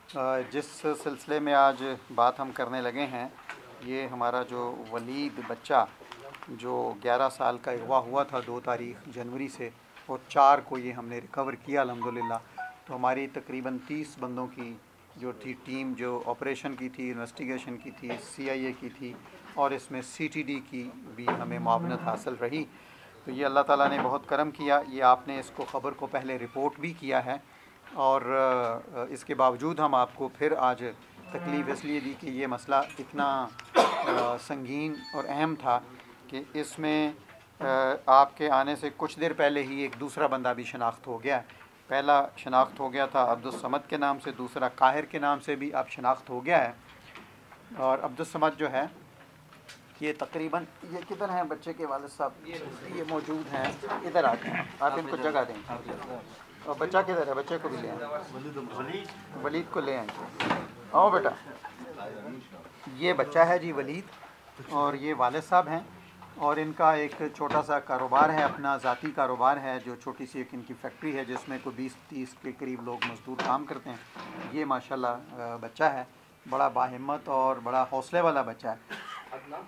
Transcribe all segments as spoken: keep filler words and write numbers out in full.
जिस सिलसिले में आज बात हम करने लगे हैं, ये हमारा जो वलीद बच्चा जो ग्यारह साल का अगवा हुआ था दो तारीख जनवरी से, और चार को ये हमने रिकवर किया अल्हम्दुलिल्लाह। तो हमारी तकरीबन तीस बंदों की जो थी टीम, जो ऑपरेशन की थी, इन्वेस्टिगेशन की थी, सी आई ए की थी, और इसमें सी टी डी की भी हमें मुआवनत हासिल रही। तो ये अल्लाह ताला ने बहुत करम किया। ये आपने इसको ख़बर को पहले रिपोर्ट भी किया है, और इसके बावजूद हम आपको फिर आज तकलीफ़ इसलिए दी कि ये मसला इतना संगीन और अहम था कि इसमें आपके आने से कुछ देर पहले ही एक दूसरा बंदा भी शनाख्त हो गया। पहला शनाख्त हो गया था अब्दुल समद के नाम से, दूसरा काहिर के नाम से भी अब शनाख्त हो गया है। और अब्दुल समद जो है ये तकरीबन, ये किधर हैं बच्चे के वालिद साहब? ये मौजूद हैं, इधर आते हैं, आप इनको जगह दें। और बच्चा किधर है? बच्चे को भी ले आए, वलीद को ले आए। आओ बेटा, ये बच्चा है जी वलीद, और ये वालिद साहब हैं, और इनका एक छोटा सा कारोबार है, अपना ज़ाती कारोबार है, जो छोटी सी एक इनकी फैक्ट्री है जिसमें कोई बीस तीस के करीब लोग मजदूर काम करते हैं। ये माशाल्लाह बच्चा है, बड़ा बाहिम्मत और बड़ा हौसले वाला बच्चा है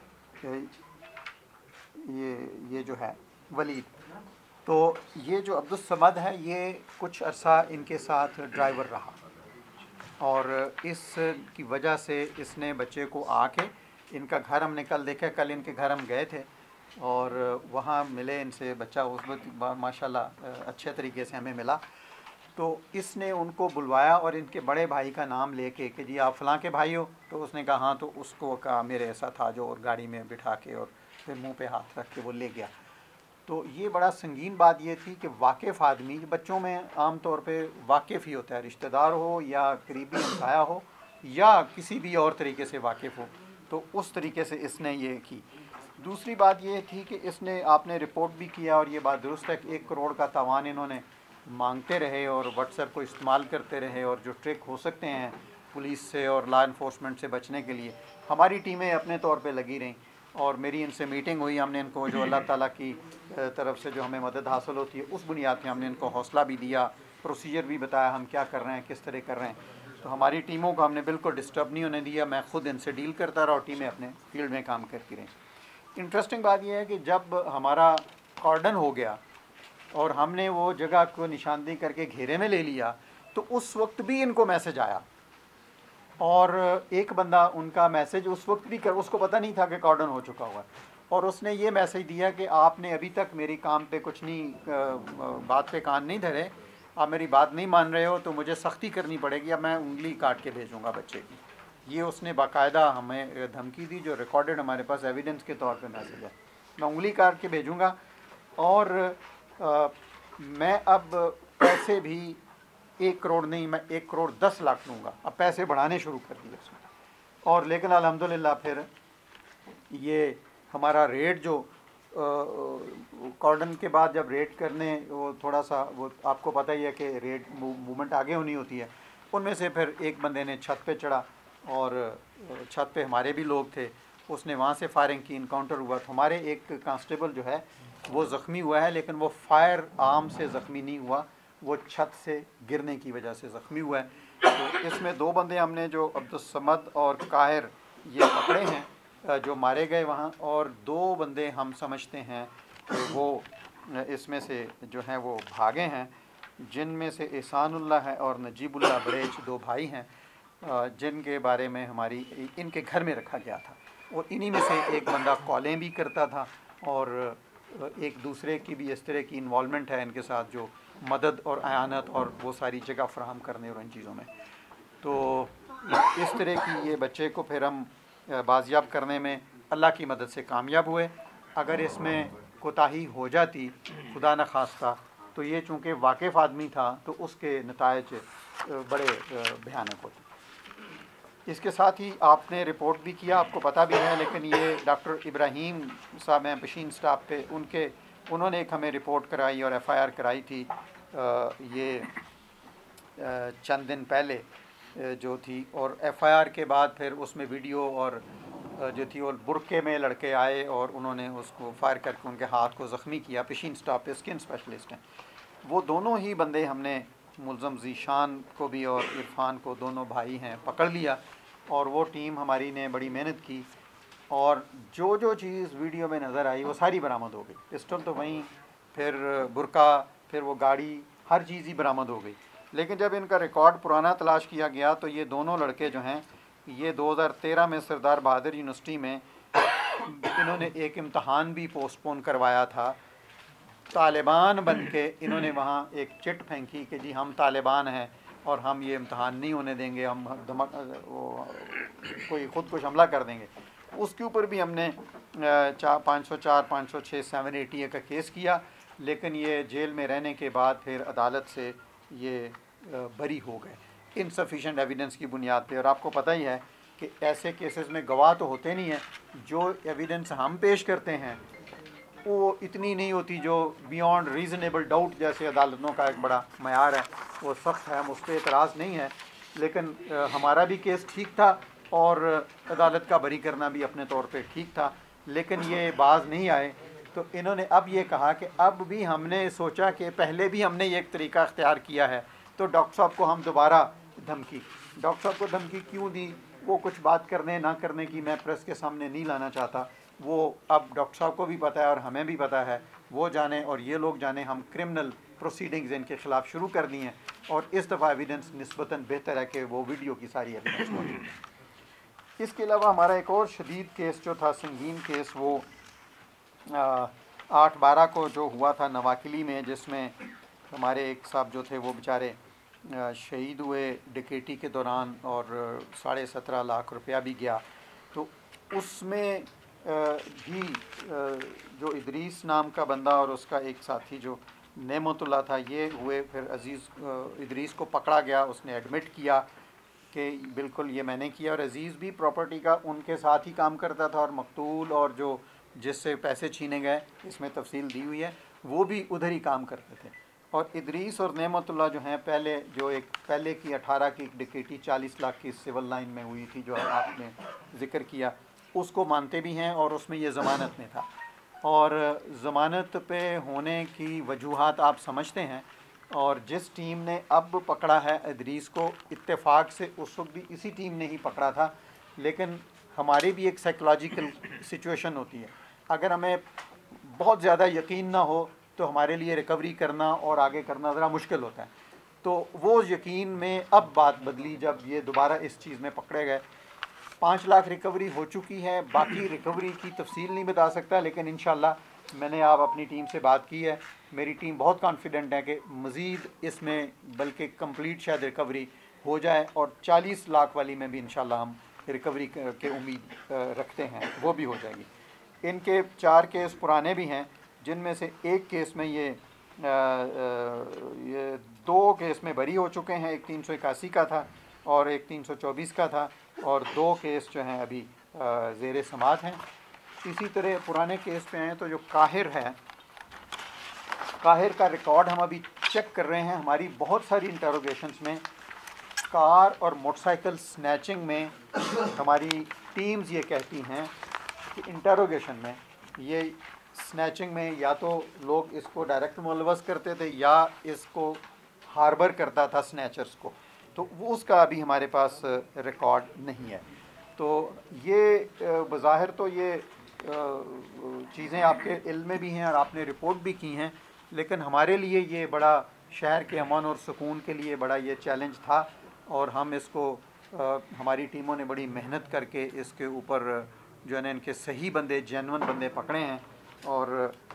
ये ये जो है वलीद। तो ये जो अब्दुल समद है, ये कुछ अरसा इनके साथ ड्राइवर रहा, और इस की वजह से इसने बच्चे को आके, इनका घर हमने कल देखा, कल इनके घर हम गए थे और वहाँ मिले इनसे। बच्चा उस वक्त माशाल्लाह अच्छे तरीके से हमें मिला। तो इसने उनको बुलवाया और इनके बड़े भाई का नाम लेके कि जी आप फ़लाँ के भाई हो? तो उसने कहा हाँ। तो उसको कहा मेरे ऐसा था जो, और गाड़ी में बिठा के और फिर मुंह पे हाथ रख के वो ले गया। तो ये बड़ा संगीन बात ये थी कि वाकिफ़ आदमी, बच्चों में आम तौर पे वाकिफ़ ही होता है, रिश्तेदार हो या करीबी हमसाया हो या किसी भी और तरीके से वाकिफ़ हो, तो उस तरीके से इसने ये की। दूसरी बात ये थी कि इसने, आपने रिपोर्ट भी किया और ये बात दुरुस्त है कि एक करोड़ का तावान इन्होंने मांगते रहे और व्हाट्सएप को इस्तेमाल करते रहे, और जो ट्रिक हो सकते हैं पुलिस से और लॉ इन्फोर्समेंट से बचने के लिए हमारी टीमें अपने तौर पे लगी रहीं। और मेरी इनसे मीटिंग हुई, हमने इनको जो अल्लाह ताला की तरफ से जो हमें मदद हासिल होती है उस बुनियाद पे हमने इनको हौसला भी दिया, प्रोसीजर भी बताया हम क्या कर रहे हैं, किस तरह कर रहे हैं। तो हमारी टीमों को हमने बिल्कुल डिस्टर्ब नहीं होने दिया, मैं ख़ुद इनसे डील करता रहा और टीमें अपने फील्ड में काम करती रहीं। इंटरेस्टिंग बात यह है कि जब हमारा कॉर्डन हो गया और हमने वो जगह को निशानदेही करके घेरे में ले लिया, तो उस वक्त भी इनको मैसेज आया, और एक बंदा उनका मैसेज उस वक्त भी कर, उसको पता नहीं था कि कॉर्डन हो चुका हुआ, और उसने ये मैसेज दिया कि आपने अभी तक मेरी काम पे कुछ नहीं, बात पे कान नहीं धरे, आप मेरी बात नहीं मान रहे हो, तो मुझे सख्ती करनी पड़ेगी, अब मैं उंगली काट के भेजूँगा बच्चे की। ये उसने बाकायदा हमें धमकी दी, जो रिकॉर्डेड हमारे पास एविडेंस के तौर पर मैसेज है। मैं उंगली काट के भेजूँगा, और आ, मैं अब पैसे भी एक करोड़ नहीं, मैं एक करोड़ दस लाख लूँगा। अब पैसे बढ़ाने शुरू कर दिए उसने। और लेकिन अल्हम्दुलिल्लाह फिर ये हमारा रेट जो कॉर्डन के बाद जब रेट करने, वो थोड़ा सा, वो आपको पता ही है कि रेट मूवमेंट आगे होनी होती है, उनमें से फिर एक बंदे ने छत पे चढ़ा, और छत पे हमारे भी लोग थे, उसने वहाँ से फायरिंग की, इनकाउंटर हुआ। तो हमारे एक कांस्टेबल जो है वो ज़ख्मी हुआ है, लेकिन वो फायर आर्म से ज़ख्मी नहीं हुआ, वो छत से गिरने की वजह से ज़ख्मी हुआ है। तो इसमें दो बंदे हमने, जो अब्दुल समद और काहिर, ये पकड़े हैं जो मारे गए वहाँ, और दो बंदे हम समझते हैं कि वो इसमें से जो हैं वो भागे हैं, जिनमें से एहसानुल्लाह है और नजीबुल्लाह बड़ेच, दो भाई हैं जिनके बारे में हमारी, इनके घर में रखा गया था, और इन्हीं में से एक बंदा कॉलें भी करता था, और एक दूसरे की भी इस तरह की इन्वॉल्वमेंट है इनके साथ, जो मदद और आयानत और वो सारी जगह फराहम करने और इन चीज़ों में। तो इस तरह की ये बच्चे को फिर हम बाजियाब करने में अल्लाह की मदद से कामयाब हुए। अगर इसमें कोताही हो जाती, खुदा न खास्ता, तो ये चूँकि वाकिफ़ आदमी था, तो उसके नतायज बड़े भयानक होते। इसके साथ ही आपने रिपोर्ट भी किया, आपको पता भी है, लेकिन ये डॉक्टर इब्राहीम साहब हैं पशीन स्टाफ पे, उनके उन्होंने एक हमें रिपोर्ट कराई और एफ आई आर कराई थी, आ, ये आ, चंद दिन पहले जो थी, और एफ आई आर के बाद फिर उसमें वीडियो और जो थी, और बुरके में लड़के आए और उन्होंने उसको फायर करके उनके हाथ को ज़ख्मी किया। पशीन स्टाफ पे स्किन स्पेशलिस्ट हैं वो। दोनों ही बंदे हमने मुलज़म ज़ीशान को भी और इरफान को, दोनों भाई हैं, पकड़ लिया। और वो टीम हमारी ने बड़ी मेहनत की और जो जो चीज़ वीडियो में नज़र आई वो सारी बरामद हो गई। पिस्टल तो वहीं, फिर बुरका, फिर वो गाड़ी, हर चीज़ ही बरामद हो गई। लेकिन जब इनका रिकॉर्ड पुराना तलाश किया गया तो ये दोनों लड़के जो हैं, ये दो हज़ार तेरह में सरदार बहादुर यूनिवर्सिटी में इन्होंने एक इम्तहान भी पोस्टपोन करवाया था। तालिबान बन के इन्होंने वहाँ एक चिट फेंकी कि जी हम तालिबान हैं और हम ये इम्तहान नहीं होने देंगे, हम धमक वो कोई ख़ुदकुश हमला कर देंगे। उसके ऊपर भी हमने चार पाँच सौ चार पाँच सौ छः सेवन एटी का केस किया, लेकिन ये जेल में रहने के बाद फिर अदालत से ये बरी हो गए इनसफिशेंट एविडेंस की बुनियाद पे। और आपको पता ही है कि ऐसे केसेस में गवाह तो होते नहीं हैं, जो एविडेंस हम पेश करते हैं वो इतनी नहीं होती जो बियॉन्ड रीज़नेबल डाउट जैसे अदालतों का एक बड़ा मयार है, वो सख्त है, हम उस पर एतराज़ नहीं है। लेकिन आ, हमारा भी केस ठीक था और अदालत का बरी करना भी अपने तौर पे ठीक था, लेकिन ये बाज नहीं आए। तो इन्होंने अब ये कहा कि अब भी हमने सोचा कि पहले भी हमने ये एक तरीका अख्तियार किया है, तो डॉक्टर साहब को हम दोबारा धमकी डॉक्टर साहब को धमकी क्यों दी, वो कुछ बात करने ना करने की मैं प्रेस के सामने नहीं लाना चाहता। वो अब डॉक्टर साहब को भी पता है और हमें भी पता है, वो जाने और ये लोग जाने। हम क्रिमिनल प्रोसीडिंग्स इनके ख़िलाफ़ शुरू कर दी हैं और इस दफ़ा एविडेंस निस्बतन बेहतर है कि वो वीडियो की सारी एविडेंस मौजूद है। इसके अलावा हमारा एक और शदीद केस जो था, संगीन केस, वो आठ बारह को जो हुआ था नवाकिली में, जिसमें हमारे एक साहब जो थे वो बेचारे शहीद हुए डकैती के दौरान और साढ़े सत्रह लाख रुपया भी गया। तो उसमें भी जो इदरीस नाम का बंदा और उसका एक साथी जो नेमतुल्लाह था, ये हुए। फिर अज़ीज़ इदरीस को पकड़ा गया, उसने एडमिट किया कि बिल्कुल ये मैंने किया। और अज़ीज़ भी प्रॉपर्टी का उनके साथ ही काम करता था और मकतूल और जो जिससे पैसे छीने गए, इसमें तफसील दी हुई है, वो भी उधर ही काम करते थे। और इदरीस और नेमतुल्लाह जो हैं, पहले जो एक पहले की अठारह की डकैती चालीस लाख की सिविल लाइन में हुई थी जो आपने ज़िक्र किया, उसको मानते भी हैं और उसमें ये ज़मानत में था। और ज़मानत पे होने की वजूहात आप समझते हैं। और जिस टीम ने अब पकड़ा है इदरीस को, इत्तेफाक से उस वक्त भी इसी टीम ने ही पकड़ा था, लेकिन हमारी भी एक साइकोलॉजिकल सिचुएशन होती है। अगर हमें बहुत ज़्यादा यकीन ना हो तो हमारे लिए रिकवरी करना और आगे करना ज़रा मुश्किल होता है। तो वो यकीन में अब बात बदली जब ये दोबारा इस चीज़ में पकड़े गए। पाँच लाख रिकवरी हो चुकी है, बाकी रिकवरी की तफसील नहीं बता सकता, लेकिन इंशाल्लाह मैंने आप अपनी टीम से बात की है, मेरी टीम बहुत कॉन्फिडेंट है कि मज़ीद इसमें बल्कि कंप्लीट शायद रिकवरी हो जाए और चालीस लाख वाली में भी इंशाल्लाह हम रिकवरी के उम्मीद रखते हैं, वो भी हो जाएगी। इनके चार केस पुराने भी हैं, जिनमें से एक केस में ये आ, आ, ये दो केस में बरी हो चुके हैं। एक तीन सौ इक्यासी का था और एक तीन सौ चौबीस का था, और दो केस जो हैं अभी ज़ेर समात हैं। इसी तरह पुराने केस पे हैं तो जो काहिर है, काहिर का रिकॉर्ड हम अभी चेक कर रहे हैं। हमारी बहुत सारी इंटरोगेशंस में कार और मोटरसाइकिल स्नैचिंग में हमारी टीम्स ये कहती हैं कि इंटरोगेशन में ये स्नैचिंग में या तो लोग इसको डायरेक्ट मुलवस करते थे या इसको हार्बर करता था स्नैचर्स को, तो वो उसका अभी हमारे पास रिकॉर्ड नहीं है। तो ये बज़ाहिर तो ये चीज़ें आपके इल्म में भी हैं और आपने रिपोर्ट भी की हैं, लेकिन हमारे लिए ये बड़ा शहर के अमन और सुकून के लिए बड़ा ये चैलेंज था और हम इसको आ, हमारी टीमों ने बड़ी मेहनत करके इसके ऊपर जो है ना इनके सही बंदे, जेन्युइन बंदे पकड़े हैं। और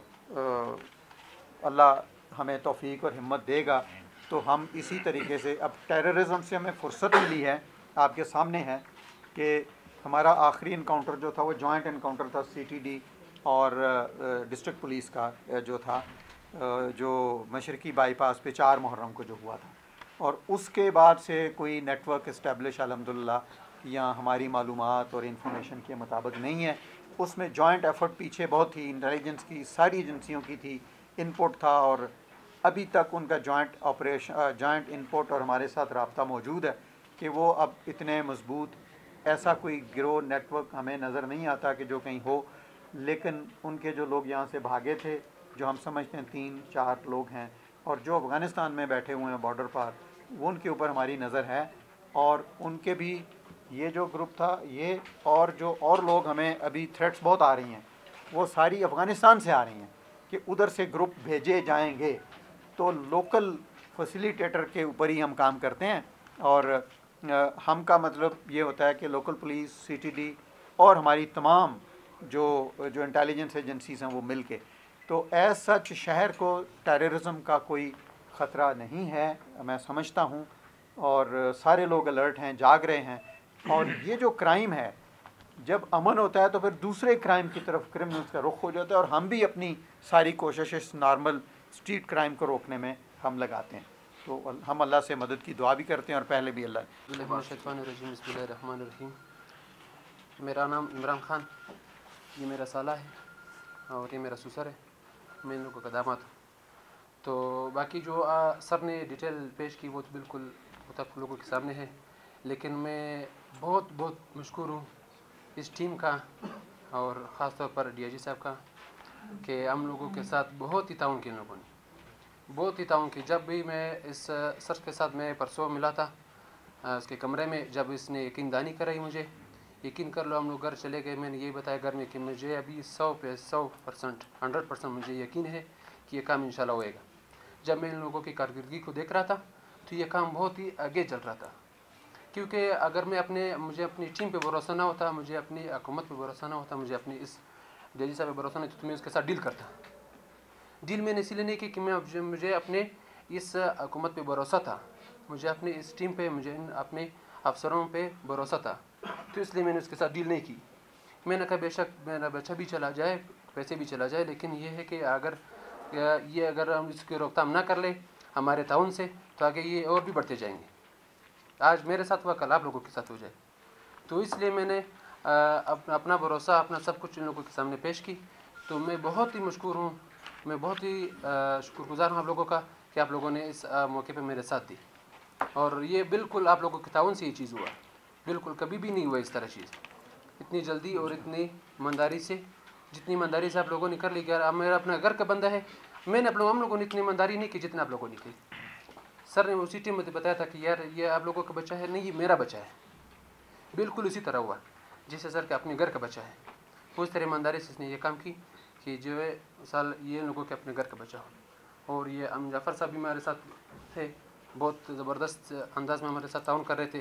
आ, अल्लाह हमें तौफीक और हिम्मत देगा तो हम इसी तरीके से, अब टेररिज्म से हमें फुर्सत मिली है, आपके सामने है कि हमारा आखिरी इनकाउंटर जो था वो जॉइंट इनकाउंटर था सीटीडी और डिस्ट्रिक्ट पुलिस का जो था, जो मशरकी बाईपास पे चार मुहर्रम को जो हुआ था। और उसके बाद से कोई नेटवर्क इस्टेब्लिश अल्हम्दुलिल्लाह या हमारी मालूमात और इंफॉर्मेशन के मुताबिक नहीं है। उसमें जॉइंट एफर्ट पीछे बहुत थी, इंटेलिजेंस की सारी एजेंसियों की थी, इनपुट था, और अभी तक उनका जॉइंट ऑपरेशन जॉइंट इनपुट और हमारे साथ रब्ता मौजूद है कि वो अब इतने मजबूत ऐसा कोई गिरोह नेटवर्क हमें नज़र नहीं आता कि जो कहीं हो। लेकिन उनके जो लोग यहाँ से भागे थे, जो हम समझते हैं तीन चार लोग हैं, और जो अफ़गानिस्तान में बैठे हुए हैं बॉर्डर पर, वो उनके ऊपर हमारी नज़र है। और उनके भी ये जो ग्रुप था ये, और जो और लोग हमें अभी थ्रेट्स बहुत आ रही हैं, वो सारी अफ़गानिस्तान से आ रही हैं कि उधर से ग्रुप भेजे जाएंगे। तो लोकल फैसिलिटेटर के ऊपर ही हम काम करते हैं। और आ, हम का मतलब ये होता है कि लोकल पुलिस, सीटीडी और हमारी तमाम जो जो इंटेलिजेंस एजेंसीज हैं वो मिल के, तो एज सच शहर को टेररिज्म का कोई ख़तरा नहीं है, मैं समझता हूँ। और सारे लोग अलर्ट हैं, जाग रहे हैं। और ये जो क्राइम है, जब अमन होता है तो फिर दूसरे क्राइम की तरफ क्रिमिनल्स का रुख हो जाता है, और हम भी अपनी सारी कोशिश इस नॉर्मल स्ट्रीट क्राइम को रोकने में हम लगाते हैं। तो हम अल्लाह से मदद की दुआ भी करते हैं, और पहले भी अल्लाह। मेरा नाम इमरान खान, ये मेरा साला है और ये मेरा ससुर है, मैं इन लोगों का दामाद हूँ। तो बाकी जो आ, सर ने डिटेल पेश की वो तो बिल्कुल वो आप लोगों के सामने है, लेकिन मैं बहुत बहुत मशकूर हूँ इस टीम का और ख़ास तौर पर डीआईजी साहब का, कि हम लोगों के साथ बहुत ही ताउन की इन लोगों ने, बहुत ही ताउन की। जब भी मैं इस सर के साथ मैं परसों मिला था उसके कमरे में, जब इसने यकीनदानी कराई मुझे, यकीन कर लो हम लोग घर चले गए। मैंने यही बताया घर में कि मुझे अभी सौ पे सौ परसेंट हंड्रेड परसेंट मुझे यकीन है कि ये काम इंशाल्लाह होएगा। जब मैं इन लोगों की कारकर्दगी को देख रहा था तो ये काम बहुत ही आगे चल रहा था, क्योंकि अगर मैं अपने मुझे अपनी टीम पे भरोसा ना होता, मुझे अपनी हुकूमत पे भरोसा ना होता, मुझे अपनी इस डीआईजी साहब पे भरोसा नहीं, तो मैं उसके साथ डील करता। डील मैंने इसलिए नहीं की कि मैं मुझे अपने इस हुकूमत पे भरोसा था, मुझे अपनी इस टीम पे, मुझे अपने अफसरों पे भरोसा था, तो इसलिए मैंने उसके साथ डील नहीं की। मैंने कहा बेशक मेरा बच्चा भी चला जाए, पैसे भी चला जाए, लेकिन ये है कि अगर ये अगर हम इसकी रोकथाम ना कर ले हमारे ताउन से, तो आगे ये और भी बढ़ते जाएंगे। आज मेरे साथ हुआ, कल आप लोगों के साथ हो जाए। तो इसलिए मैंने अपना अपना भरोसा, अपना सब कुछ इन लोगों के सामने पेश की। तो मैं बहुत ही मशकूर हूँ, मैं बहुत ही शुक्रगुजार हूँ आप लोगों का कि आप लोगों ने इस मौके पर मेरे साथ दी। और ये बिल्कुल आप लोगों के ताउन से ये चीज़ हुआ, बिल्कुल कभी भी नहीं हुआ इस तरह चीज़, इतनी जल्दी और इतनी ईमानदारी से। जितनी ईमानदारी से आप लोगों ने कर ली, क्या मेरा अपना घर का बंदा है, मैंने आप लोग हम लोगों ने इतनी ईमानदारी नहीं की जितना आप लोगों ने की। सर ने उसी टीम में बताया था कि यार ये आप लोगों का बच्चा है, नहीं ये मेरा बच्चा है, बिल्कुल उसी तरह हुआ जैसे सर के अपने घर का बच्चा है। उस तरह ईमानदारी से इसने ये काम की कि जो है साल ये लोगों के अपने घर का बच्चा हो। और ये अम जाफ़र साहब भी हमारे साथ थे, बहुत ज़बरदस्त अंदाज में हमारे साथ ताउन कर रहे थे।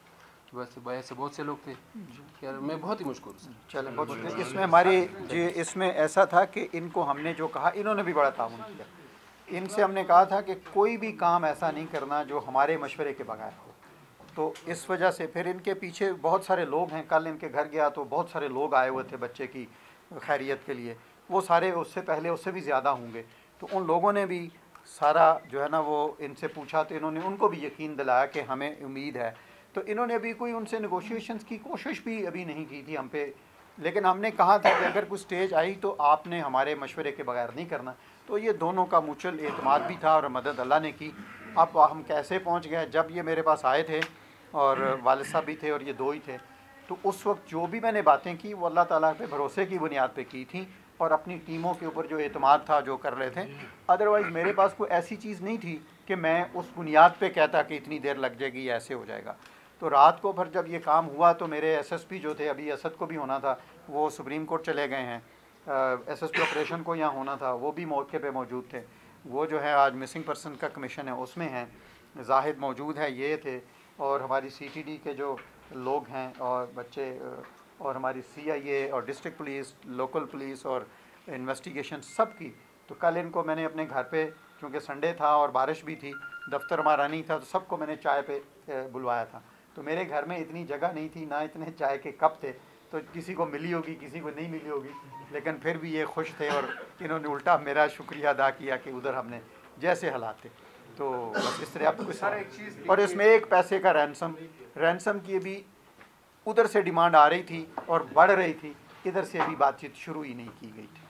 वैसे वैसे बहुत से लोग थे यार, मैं बहुत ही मशकूर हूँ। चलो बहुत, इसमें हमारी जी इसमें ऐसा था कि इनको हमने जो कहा, इन्होंने भी बड़ा ताउन किया। इनसे हमने कहा था कि कोई भी काम ऐसा नहीं करना जो हमारे मशवरे के बगैर हो। तो इस वजह से फिर इनके पीछे बहुत सारे लोग हैं। कल इनके घर गया तो बहुत सारे लोग आए हुए थे बच्चे की खैरियत के लिए, वो सारे उससे पहले उससे भी ज़्यादा होंगे। तो उन लोगों ने भी सारा जो है ना वो इनसे पूछा, तो इन्होंने उनको भी यकीन दिलाया कि हमें उम्मीद है। तो इन्होंने अभी कोई उनसे नेगोशिएशंस की कोशिश भी अभी नहीं की थी हम पे, लेकिन हमने कहा था कि अगर कोई स्टेज आई तो आपने हमारे मशवरे के बगैर नहीं करना। तो ये दोनों का म्यूचुअल एतमाद भी था और मदद अल्लाह ने की। अब हम कैसे पहुंच गए, जब ये मेरे पास आए थे और वालिद साहब भी थे और ये दो ही थे, तो उस वक्त जो भी मैंने बातें की वो अल्लाह ताला पे भरोसे की बुनियाद पे की थी और अपनी टीमों के ऊपर जो एतमाद था जो कर रहे थे। अदरवाइज़ मेरे पास कोई ऐसी चीज़ नहीं थी कि मैं उस बुनियाद पे कहता कि इतनी देर लग जाएगी, ऐसे हो जाएगा। तो रात को फिर जब ये काम हुआ तो मेरे एसएसपी जो थे, अभी असद को भी होना था, वो सुप्रीम कोर्ट चले गए हैं, एसएसपी ऑपरेशन को यहाँ होना था, वो भी मौके पे मौजूद थे। वो जो है आज मिसिंग पर्सन का कमीशन है उसमें हैं, जाहिद मौजूद है, ये थे। और हमारी सीटीडी के जो लोग हैं और बच्चे, और हमारी सीआईए और डिस्ट्रिक्ट पुलिस, लोकल पुलिस और इन्वेस्टिगेशन सब की। तो कल इनको मैंने अपने घर पे, क्योंकि संडे था और बारिश भी थी, दफ्तर हमारा नहीं था, तो सबको मैंने चाय पे बुलवाया था। तो मेरे घर में इतनी जगह नहीं थी, ना इतने चाय के कप थे, तो किसी को मिली होगी किसी को नहीं मिली होगी, लेकिन फिर भी ये खुश थे और इन्होंने उल्टा मेरा शुक्रिया अदा किया कि उधर हमने जैसे हालात थे। तो बस इस तरह आपको कुछ। और इसमें एक पैसे का रैंसम रैंसम की भी उधर से डिमांड आ रही थी और बढ़ रही थी, इधर से अभी बातचीत शुरू ही नहीं की गई थी।